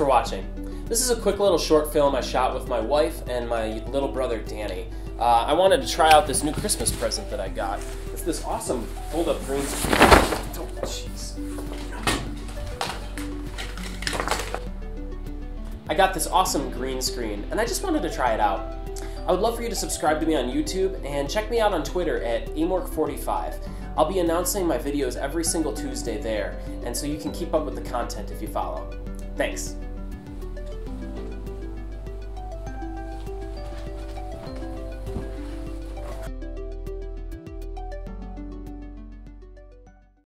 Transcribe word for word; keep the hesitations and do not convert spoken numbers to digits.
watching. This is a quick little short film I shot with my wife and my little brother Danny. Uh, I wanted to try out this new Christmas present that I got. It's this awesome fold-up green screen. Oh, jeez. I got this awesome green screen, and I just wanted to try it out. I would love for you to subscribe to me on YouTube and check me out on Twitter at A Mork forty-five. I'll be announcing my videos every single Tuesday there, and so you can keep up with the content if you follow. Thanks.